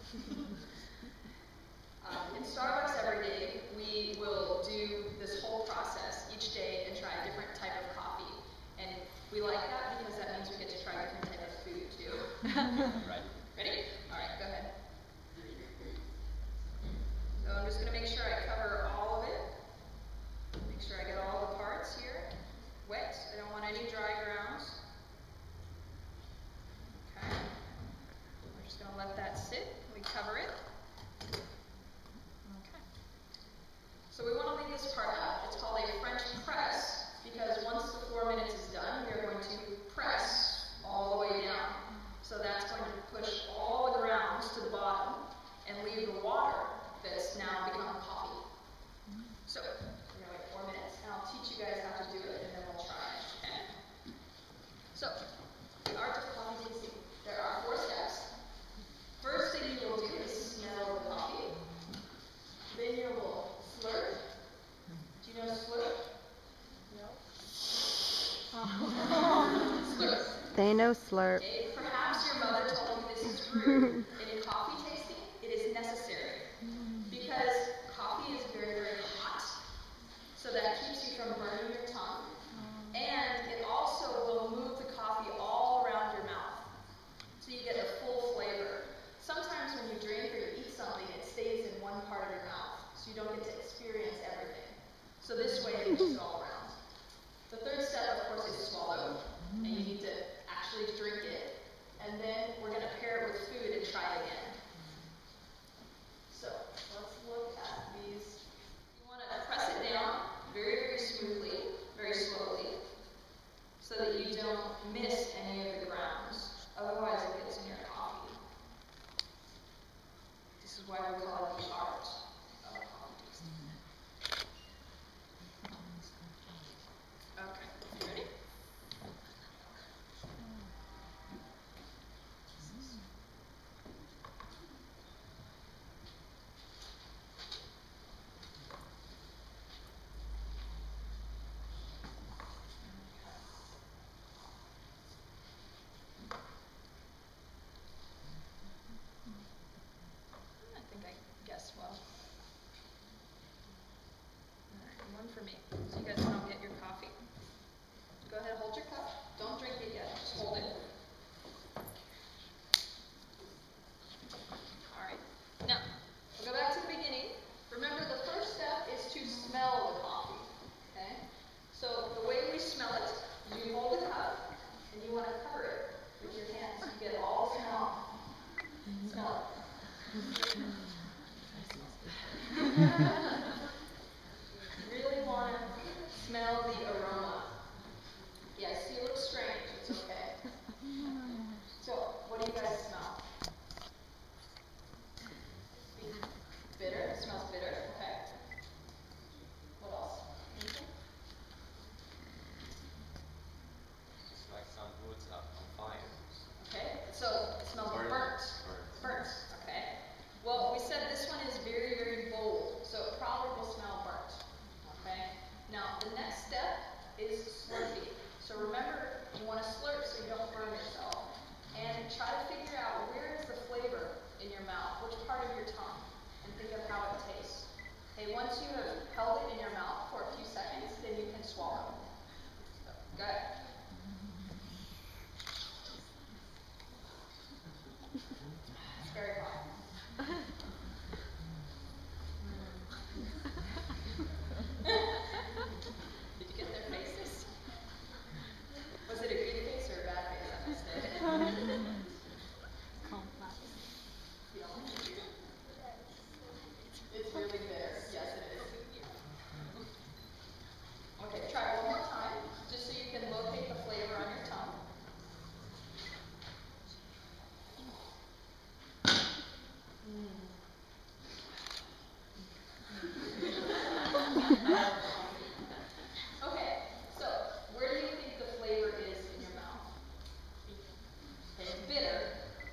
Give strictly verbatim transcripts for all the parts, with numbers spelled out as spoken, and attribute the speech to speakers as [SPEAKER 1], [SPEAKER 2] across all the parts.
[SPEAKER 1] um, in Starbucks every day, we will do this whole process each day and try a different type of coffee. And we like that because that means we get to try different type of food too.
[SPEAKER 2] Right.
[SPEAKER 1] Ready? All right, go ahead. So I'm just going to make sure I cover all of it. Make sure I get all the parts here wet. I don't want any dry grounds. Okay. We're just going to let that sit. We cover it. Okay. So we want to leave this part up. It's called a French press because once the four minutes is done, we are going to press all the way down. So that's going to push all the grounds to the bottom and leave the water that's now become coffee. So we're going to wait four minutes, and I'll teach you guys how to do it, and then we'll try it. Okay? So, the art of coffee tasting. There are four steps. First thing you will do is smell the coffee. Then you will slurp. Do you know slurp? No? Slurp.
[SPEAKER 3] They know slurp.
[SPEAKER 1] Okay, perhaps your mother told you this is rude. In coffee tasting, it is necessary. Because coffee is very, very hot. So that keeps you from burning your tongue. And it also will move the coffee all around your mouth. So you get a full flavor. Sometimes when you drink or you eat something, it stays in one part of your mouth. So you don't get to experience everything. So this way it moves all around. The third step, of course, is swallow. And you need to actually drink it. And then we're going to pair it with food and try it again. So let's look at these. You want to press it down very, very smoothly, very slowly, so that you don't miss any of the grounds. Otherwise it gets in your coffee. This is why we call it the art of coffee tasting. Okay, you ready? I think I guessed well. All right, one for me, so you guys don't get your coffee. Go ahead, hold your cup. Don't drink it yet, just hold it. All right, now, we'll go back to the beginning. Remember, the first step is to smell the coffee, okay? So the way we smell it is you hold the cup, and you want to cover it with your hands. You get all the smell. Smell it. You really want to smell the aroma. Yes, you look strange. It's okay. So, what do you guys smell? Bitter. It smells bitter. Okay. What else? Anything?
[SPEAKER 2] It's like some woods up on fire.
[SPEAKER 1] Okay. So it smells
[SPEAKER 2] Burnt.
[SPEAKER 1] burnt.
[SPEAKER 2] Burnt.
[SPEAKER 1] Burnt. Okay. Well, we said this one is very, very bold, so it probably will smell burnt. Okay. Now the next step is slurping. So remember, you want to slurp so you don't burn yourself, and try to figure out where is the flavor in your mouth, which part of your tongue, and think of how it tastes. Okay. Once you have held it in your mouth for a few seconds, then you can swallow. So, go ahead. It's very hot. Did you get their faces? Was it a good face or a bad face? I missed it. You don't like it? It's really bitter. Yes, it is. Okay, try it one more time, just so you can locate the flavor on your tongue. Okay, so where do you think the flavor is in your mouth? Okay, it's bitter.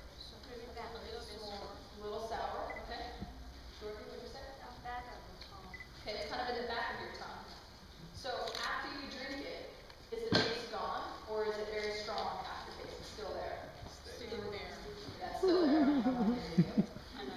[SPEAKER 1] A little sour, okay? Dorothy, what did you say? Okay, it's kind of in the back of your tongue. So after you drink it, is the taste gone, or is it very strong aftertaste? It's still there. Still there. That's still there. There you go.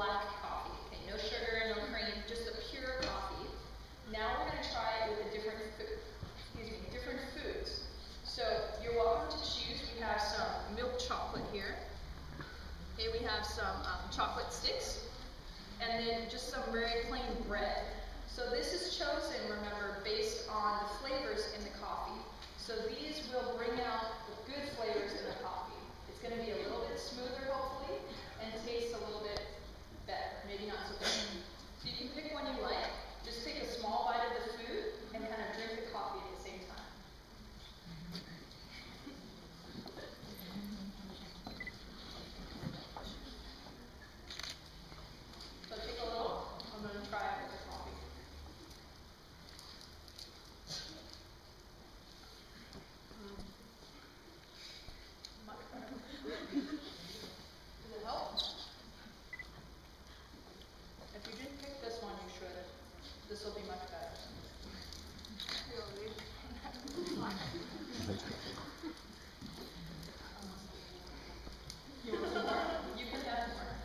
[SPEAKER 1] black coffee. Okay, no sugar, no cream, just a pure coffee. Now we're going to try it with a different food. Excuse me, different foods. So you're welcome to choose. We have some milk chocolate here. Okay, we have some um, chocolate sticks, and then just some very plain bread. So this is chosen, remember, based on the flavors in the coffee. So these will bring out the good flavors in the coffee. It's going to be a little bit smoother, hopefully, and taste a little bit better, maybe not so good. So you can pick one you like. Just take a small bite of the food and kind of drink the coffee at the same time. So take a little. I'm going to try it with the coffee. Mm. Much better. Does it help? If you didn't pick this one, you should. This will be much better. You can have more.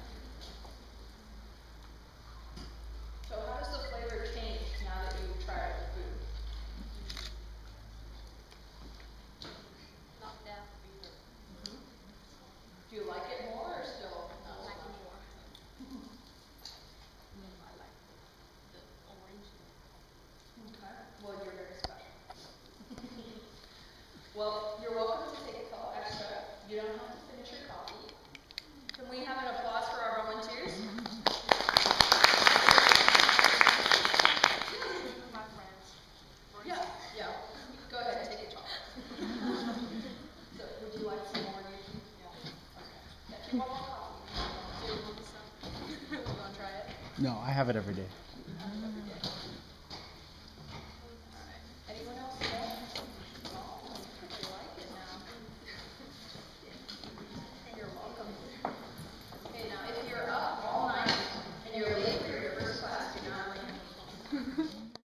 [SPEAKER 1] So how does the flavor change now that you've tried the food?
[SPEAKER 3] Not that either.
[SPEAKER 1] Mm-hmm. Do you like it more or still?
[SPEAKER 3] I like it more. Mm, I like the, the orange.
[SPEAKER 1] Okay. Well, you're very special. Well, you're welcome to take a couple extra. You don't have to finish your coffee. Can we have an applause for our volunteers?
[SPEAKER 3] My friends.
[SPEAKER 1] Yeah, yeah. Go ahead and take your chocolate. So, would you like some more? Yeah. Okay. Yeah, keep on more coffee. Do you want some? You want to try it?
[SPEAKER 4] No, I have it every day.